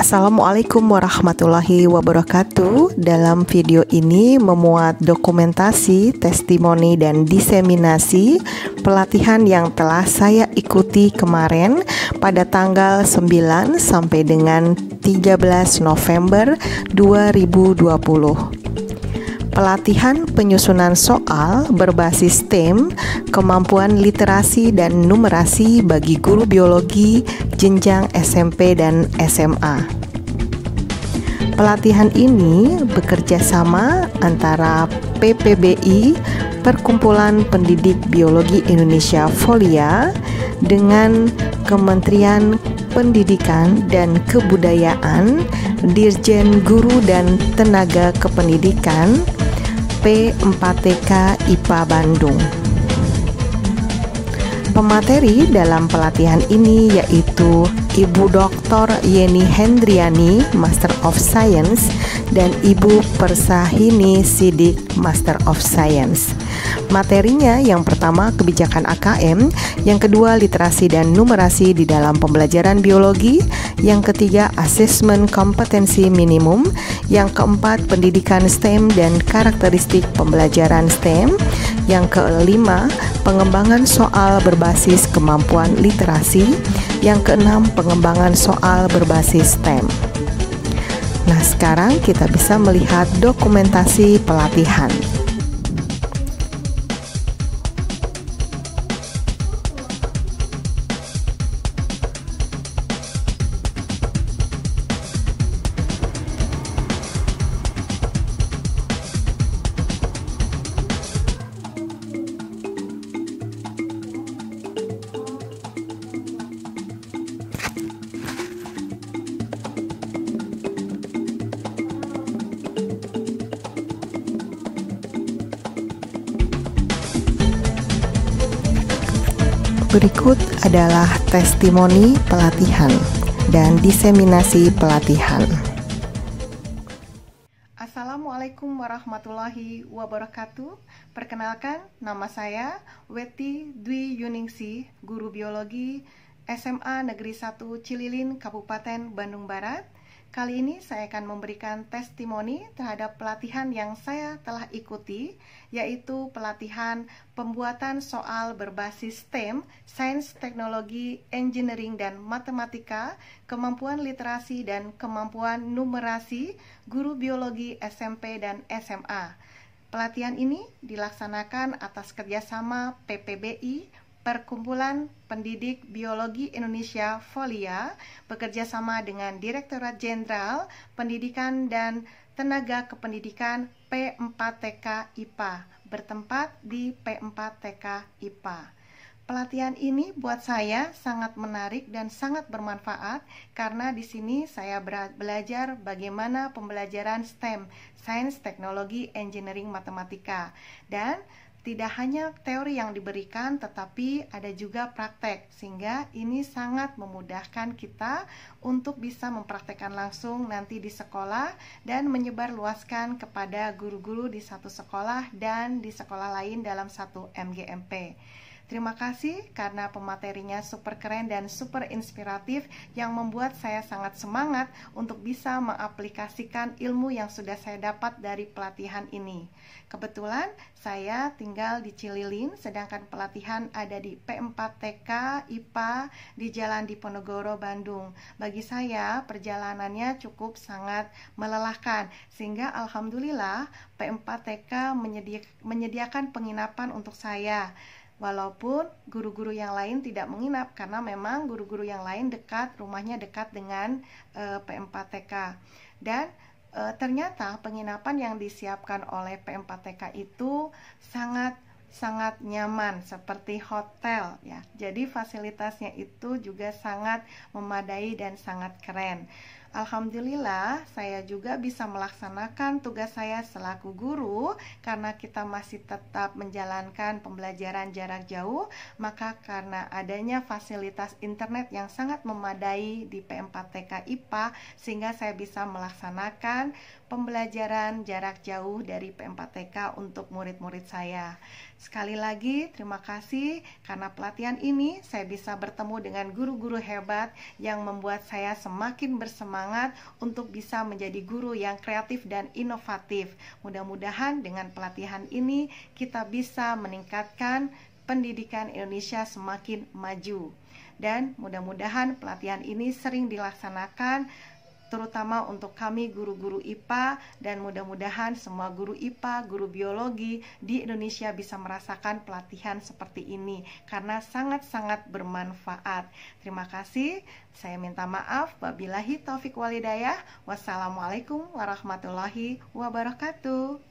Assalamualaikum warahmatullahi wabarakatuh. Dalam video ini memuat dokumentasi, testimoni, dan diseminasi pelatihan yang telah saya ikuti kemarin pada tanggal 9 sampai dengan 13 November 2020. Pelatihan penyusunan soal berbasis STEM, kemampuan literasi dan numerasi bagi guru biologi jenjang SMP dan SMA. Pelatihan ini bekerja sama antara PPBI, Perkumpulan Pendidik Biologi Indonesia Folia, dengan Kementerian Pendidikan dan Kebudayaan, Dirjen Guru dan Tenaga Kependidikan, P4TK IPA Bandung. Pemateri dalam pelatihan ini yaitu Ibu Dr. Yeni Hendriani, Master of Science, dan Ibu Persahini Sidik, Master of Science. Materinya yang pertama kebijakan AKM, yang kedua literasi dan numerasi di dalam pembelajaran biologi, yang ketiga asesmen kompetensi minimum, yang keempat pendidikan STEM dan karakteristik pembelajaran STEM, yang kelima pengembangan soal berbasis kemampuan literasi, yang keenam pengembangan soal berbasis STEM. Nah, sekarang kita bisa melihat dokumentasi pelatihan. Berikut adalah testimoni pelatihan dan diseminasi pelatihan. Assalamualaikum warahmatullahi wabarakatuh. Perkenalkan, nama saya Weti Dwi Yuningsih, guru biologi SMA Negeri 1 Cililin, Kabupaten Bandung Barat. Kali ini saya akan memberikan testimoni terhadap pelatihan yang saya telah ikuti, yaitu pelatihan pembuatan soal berbasis STEM, Sains, Teknologi, Engineering, dan Matematika, kemampuan literasi dan kemampuan numerasi, guru biologi SMP dan SMA. Pelatihan ini dilaksanakan atas kerjasama PPBI, Perkumpulan Pendidik Biologi Indonesia Folia, bekerja sama dengan Direktorat Jenderal Pendidikan dan Tenaga Kependidikan P4TK IPA, bertempat di P4TK IPA. Pelatihan ini buat saya sangat menarik dan sangat bermanfaat karena di sini saya belajar bagaimana pembelajaran STEM, Sains, Teknologi, Engineering, Matematika, dan tidak hanya teori yang diberikan, tetapi ada juga praktek, sehingga ini sangat memudahkan kita untuk bisa mempraktekkan langsung nanti di sekolah dan menyebarluaskan kepada guru-guru di satu sekolah dan di sekolah lain dalam satu MGMP. Terima kasih karena pematerinya super keren dan super inspiratif yang membuat saya sangat semangat untuk bisa mengaplikasikan ilmu yang sudah saya dapat dari pelatihan ini. Kebetulan saya tinggal di Cililin, sedangkan pelatihan ada di P4TK IPA di Jalan Diponegoro, Bandung. Bagi saya perjalanannya cukup sangat melelahkan, sehingga alhamdulillah P4TK menyediakan penginapan untuk saya. Walaupun guru-guru yang lain tidak menginap, karena memang guru-guru yang lain rumahnya dekat dengan P4TK. Dan ternyata penginapan yang disiapkan oleh P4TK itu sangat nyaman, seperti hotel ya. Jadi fasilitasnya itu juga sangat memadai dan sangat keren. Alhamdulillah saya juga bisa melaksanakan tugas saya selaku guru karena kita masih tetap menjalankan pembelajaran jarak jauh, maka karena adanya fasilitas internet yang sangat memadai di P4TK IPA, sehingga saya bisa melaksanakan pembelajaran jarak jauh dari P4TK untuk murid-murid saya. Sekali lagi terima kasih karena pelatihan ini saya bisa bertemu dengan guru-guru hebat yang membuat saya semakin bersemangat semangat untuk bisa menjadi guru yang kreatif dan inovatif. Mudah-mudahan dengan pelatihan ini kita bisa meningkatkan pendidikan Indonesia semakin maju. Dan mudah-mudahan pelatihan ini sering dilaksanakan, terutama untuk kami guru-guru IPA, dan mudah-mudahan semua guru IPA, guru biologi di Indonesia bisa merasakan pelatihan seperti ini karena sangat-sangat bermanfaat. Terima kasih. Saya minta maaf. Wabillahi taufik walhidayah. Wassalamualaikum warahmatullahi wabarakatuh.